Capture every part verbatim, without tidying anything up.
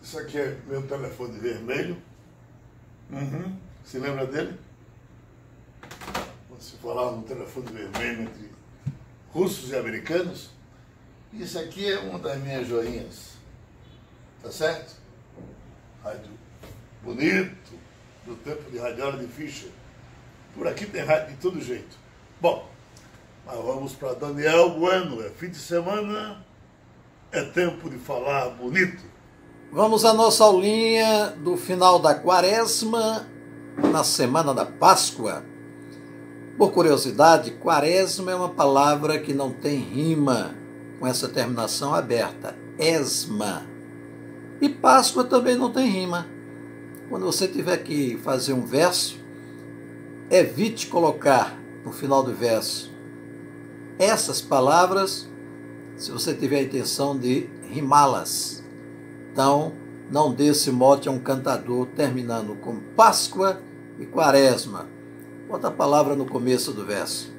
Isso aqui é meu telefone vermelho. Uhum. Se lembra dele? Quando se falava no telefone vermelho entre russos e americanos. Isso aqui é uma das minhas joinhas. Tá certo? Rádio bonito, do tempo de radiola de Fischer. Por aqui tem rádio de todo jeito. Bom, mas vamos para Daniel Bueno. É fim de semana, é tempo de falar bonito. Vamos à nossa aulinha do final da quaresma, na semana da Páscoa. Por curiosidade, quaresma é uma palavra que não tem rima, com essa terminação aberta, esma. E Páscoa também não tem rima. Quando você tiver que fazer um verso, evite colocar no final do verso essas palavras, se você tiver a intenção de rimá-las. Então, não dê esse mote a um cantador terminando com Páscoa e Quaresma. Bota a palavra no começo do verso.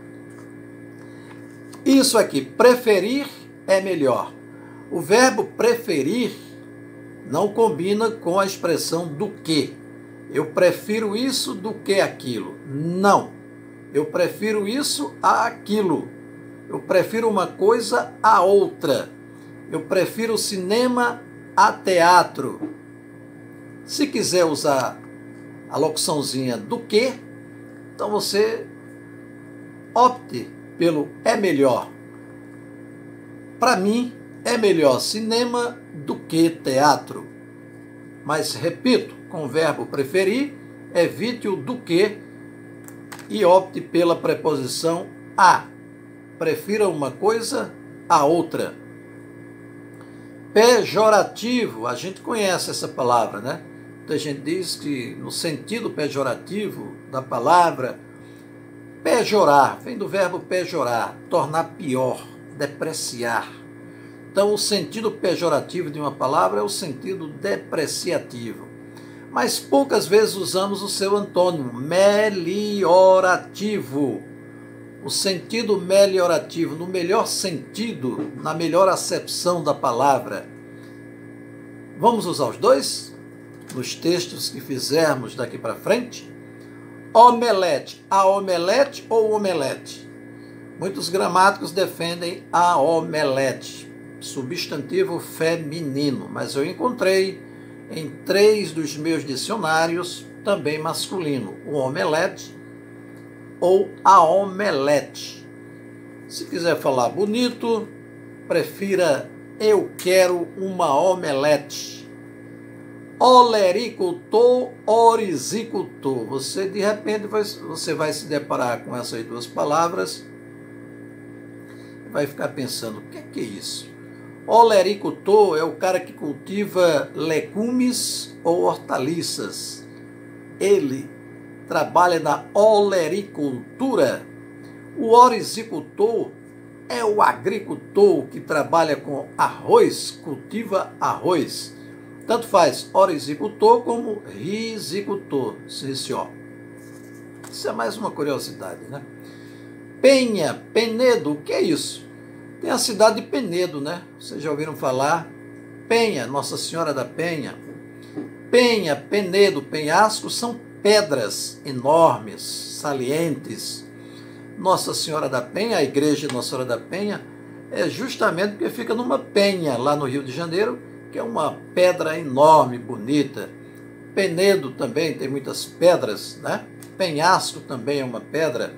Isso aqui, preferir é melhor. O verbo preferir não combina com a expressão do que. Eu prefiro isso do que aquilo. Não. Eu prefiro isso a aquilo. Eu prefiro uma coisa a outra. Eu prefiro cinema a teatro. Se quiser usar a locuçãozinha do que, então você opte pelo é melhor. Para mim, é melhor cinema do que teatro. Mas, repito, com o verbo preferir, evite o do que e opte pela preposição a. Prefira uma coisa a outra. Pejorativo, a gente conhece essa palavra, né? Muita gente diz que no sentido pejorativo da palavra, pejorar, vem do verbo pejorar, tornar pior, depreciar. Então, o sentido pejorativo de uma palavra é o sentido depreciativo. Mas poucas vezes usamos o seu antônimo, meliorativo. O sentido meliorativo, no melhor sentido, na melhor acepção da palavra. Vamos usar os dois? Nos textos que fizermos daqui para frente? Omelete, a omelete ou omelete? Muitos gramáticos defendem a omelete, substantivo feminino, mas eu encontrei em três dos meus dicionários também masculino, o omelete ou a omelete. Se quiser falar bonito, prefira eu quero uma omelete. Olericultor, orizicultor. Você, de repente, vai, você vai se deparar com essas duas palavras e vai ficar pensando, o que é, que é isso? Olericultor é o cara que cultiva legumes ou hortaliças. Ele trabalha na olericultura. O orizicultor é o agricultor que trabalha com arroz, cultiva arroz. Tanto faz orizicultor como rizicultor. Esse, ó. Isso é mais uma curiosidade, né? Penha, Penedo, o que é isso? Tem a cidade de Penedo, né? Vocês já ouviram falar? Penha, Nossa Senhora da Penha. Penha, Penedo, penhasco são pedras enormes, salientes. Nossa Senhora da Penha, a igreja de Nossa Senhora da Penha, é justamente porque fica numa penha lá no Rio de Janeiro, que é uma pedra enorme, bonita. Penedo também tem muitas pedras, né? Penhasco também é uma pedra.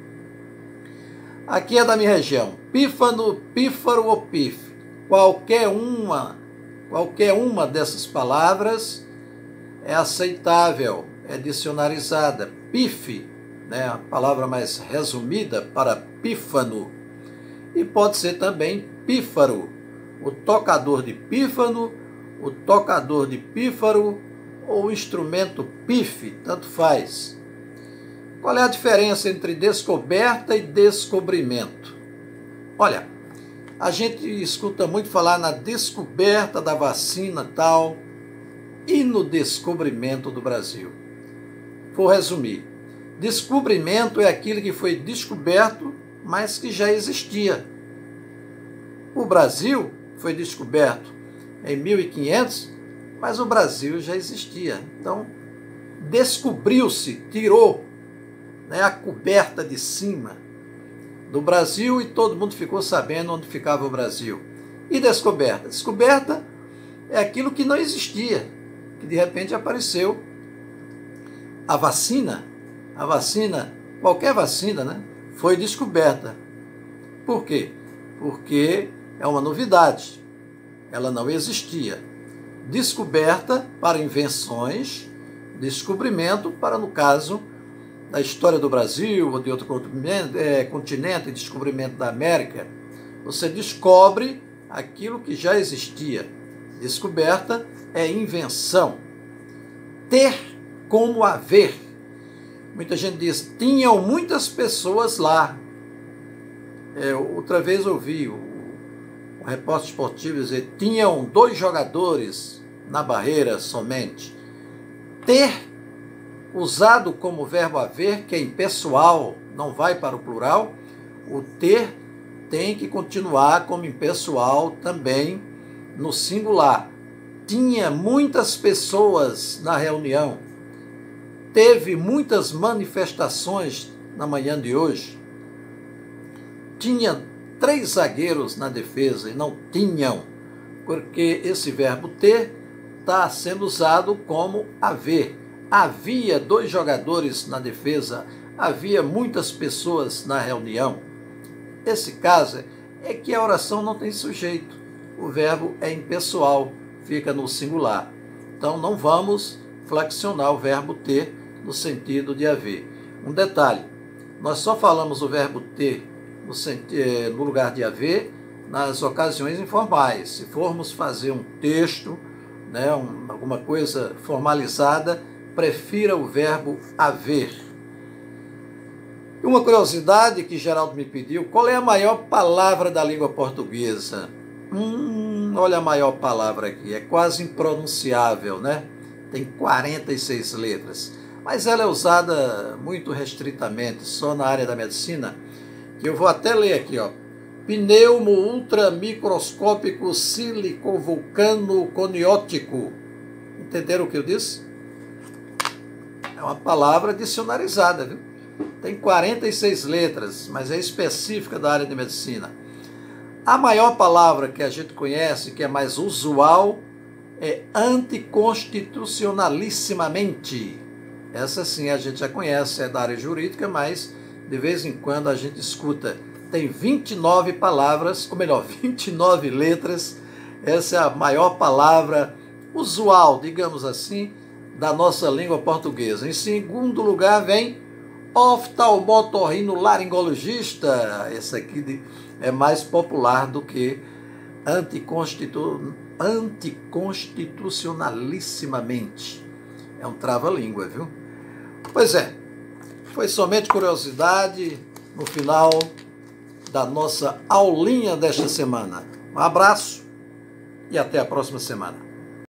Aqui é da minha região. Pífano, pífaro ou pife. Qualquer uma, qualquer uma dessas palavras é aceitável, é dicionarizada. Pife, né, a palavra mais resumida para pífano. E pode ser também pífaro, o tocador de pífano, o tocador de pífaro ou o instrumento pife, tanto faz. Qual é a diferença entre descoberta e descobrimento? Olha, a gente escuta muito falar na descoberta da vacina tal e no descobrimento do Brasil. Vou resumir. Descobrimento é aquilo que foi descoberto, mas que já existia. O Brasil foi descoberto em mil e quinhentos, mas o Brasil já existia. Então, descobriu-se, tirou, né, a coberta de cima do Brasil e todo mundo ficou sabendo onde ficava o Brasil. E descoberta? Descoberta é aquilo que não existia, que de repente apareceu. A vacina, a vacina, qualquer vacina, né, foi descoberta. Por quê? Porque é uma novidade, ela não existia. Descoberta para invenções, descobrimento para, no caso, da história do Brasil ou de outro continente, é, continente, descobrimento da América. Você descobre aquilo que já existia. Descoberta é invenção. Ter como haver. Muita gente diz, tinham muitas pessoas lá. É, outra vez ouvi o, o repórter esportivo dizer, tinham dois jogadores na barreira somente. Ter, usado como verbo haver, que é impessoal, não vai para o plural, o ter tem que continuar como impessoal também no singular. Tinha muitas pessoas na reunião. Teve muitas manifestações na manhã de hoje. Tinha três zagueiros na defesa e não tinham, porque esse verbo ter está sendo usado como haver. Havia dois jogadores na defesa, havia muitas pessoas na reunião. Esse caso é que a oração não tem sujeito. O verbo é impessoal, fica no singular. Então não vamos flexionar o verbo ter no sentido de haver. Um detalhe, nós só falamos o verbo ter no, sentido, no lugar de haver nas ocasiões informais. Se formos fazer um texto, né, um, alguma coisa formalizada, prefira o verbo haver. Uma curiosidade que Geraldo me pediu, qual é a maior palavra da língua portuguesa? Hum, olha a maior palavra aqui, é quase impronunciável, né? Tem quarenta e seis letras, mas ela é usada muito restritamente, só na área da medicina, que eu vou até ler aqui, ó. Pneumo ultramicroscópico silicovulcano coniótico. Entenderam o que eu disse? É uma palavra dicionarizada, viu? Tem quarenta e seis letras, mas é específica da área de medicina. A maior palavra que a gente conhece, que é mais usual, é anticonstitucionalissimamente. Essa sim a gente já conhece, é da área jurídica, mas de vez em quando a gente escuta. Tem vinte e nove palavras, ou melhor, vinte e nove letras. Essa é a maior palavra usual, digamos assim, da nossa língua portuguesa. Em segundo lugar vem oftalmotorrinolaringologista. Esse aqui é mais popular do que anticonstitu... anticonstitucionalissimamente. É um trava-língua, viu? Pois é, foi somente curiosidade no final da nossa aulinha desta semana. Um abraço e até a próxima semana.